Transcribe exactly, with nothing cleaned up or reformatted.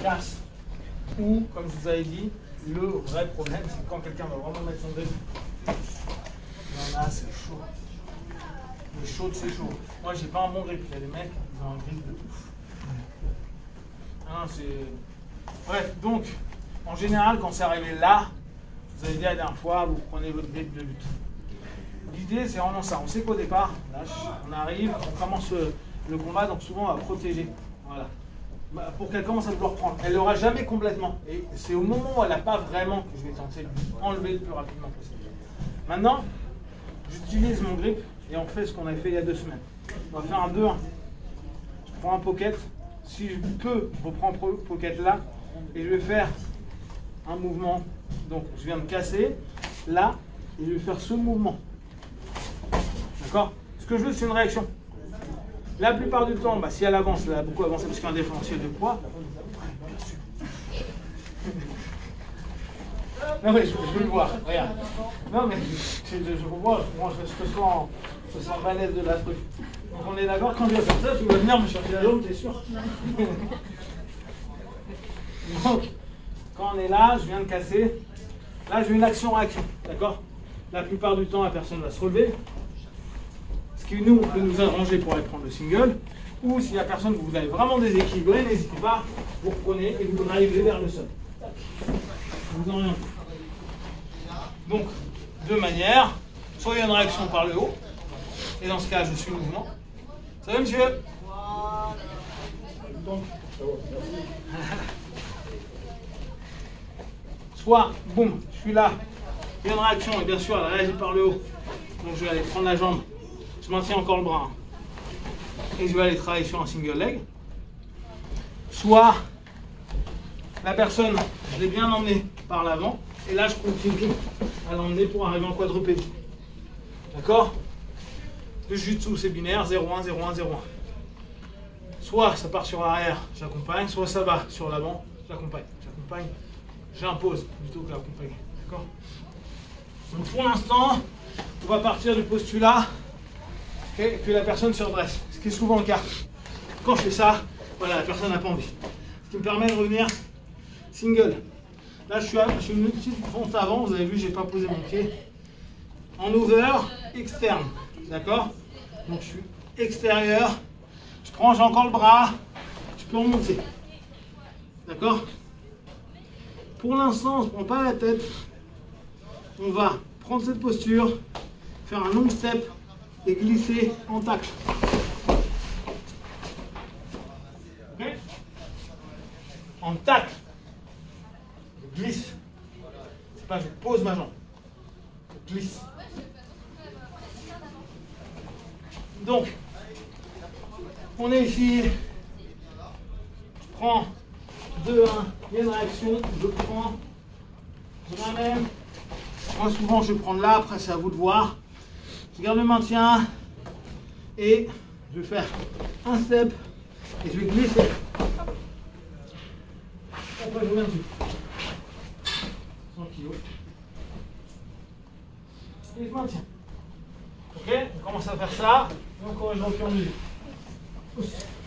casse. Ou, comme je vous avais dit, le vrai problème, c'est quand quelqu'un va vraiment mettre son grip. Il y en a, c'est chaud. Le chaud, c'est chaud. Moi, j'ai pas un bon grip. Il y a des mecs, ils ont un grip de ouf. Hein, c'est... Bref, donc, en général, quand c'est arrivé là, vous avez dit la dernière fois, vous prenez votre grip de lutte. L'idée, c'est vraiment ça. On sait qu'au départ, là, on arrive, on commence le, le combat, donc souvent, on va protéger. Voilà. Pour qu'elle commence à vouloir prendre. Elle l'aura jamais complètement. Et c'est au moment où elle n'a pas vraiment que je vais tenter de enlever le plus rapidement possible. Maintenant, j'utilise mon grip et on fait ce qu'on a fait il y a deux semaines. On va faire un deux un. Je prends un pocket. Si je peux, je reprends le pocket là et je vais faire un mouvement. Donc, je viens de casser là et je vais faire ce mouvement. D'accord? Ce que je veux, c'est une réaction. La plupart du temps, bah, si elle avance, elle a beaucoup avancé parce qu'il y a un différentiel de poids. Bien sûr. Non mais je, je veux le voir, regarde. Non mais je, je, je comprends, moi je, je, je sens, je sens balèze de la truc. Donc on est d'accord, quand je vais faire ça, tu vas venir me chercher la jambe, t'es sûr? Donc, quand on est là, je viens de casser. Là, j'ai une action-réaction, d'accord? La plupart du temps, la personne va se relever. Ce qui, nous, on peut nous arranger pour aller prendre le single. Ou si la personne, vous avez vraiment déséquilibré, n'hésitez pas, vous reprenez et vous arrivez vers le sol. Vous orientez. Donc, deux manières. Soit il y a une réaction par le haut, et dans ce cas, je suis le mouvement. Ça va, monsieur? Donc, soit, boum, je suis là, il y a une réaction, et bien sûr, elle réagit par le haut. Donc, je vais aller prendre la jambe, je maintiens encore le bras, et je vais aller travailler sur un single leg. Soit, la personne, je l'ai bien emmenée par l'avant, et là, je continue à l'emmener pour arriver en quadrupédie. D'accord? Le jiu-jitsu, c'est binaire, zéro un, zéro un, zéro un. Soit ça part sur l'arrière, j'accompagne, soit ça va sur l'avant, j'accompagne. J'accompagne, j'impose plutôt que d'accompagner. D'accord? Donc pour l'instant, on va partir du postulat okay, que la personne se redresse. Ce qui est souvent le cas. Quand je fais ça, voilà, la personne n'a pas envie. Ce qui me permet de revenir single. Là, je suis, à, je suis une petite fente avant, vous avez vu, je n'ai pas posé mon pied. En over, externe. D'accord? Donc je suis extérieur. Je prends, j'ai encore le bras. Je peux remonter. D'accord? Pour l'instant, on ne se prend pas la tête. On va prendre cette posture, faire un long step et glisser en tacle. Ok? En tacle. Je glisse. C'est pas je pose ma jambe. Je glisse. Donc, on est ici. Je prends deux un. Il y a une réaction. Je prends. Je ramène. Moi, souvent, je vais prendre là. Après, c'est à vous de voir. Je garde le maintien. Et je vais faire un step. Et je vais glisser. Après, je reviens dessus. cent kilos. Et je maintiens. Ok, on commence à faire ça. Et on corrige au fur et à mesure.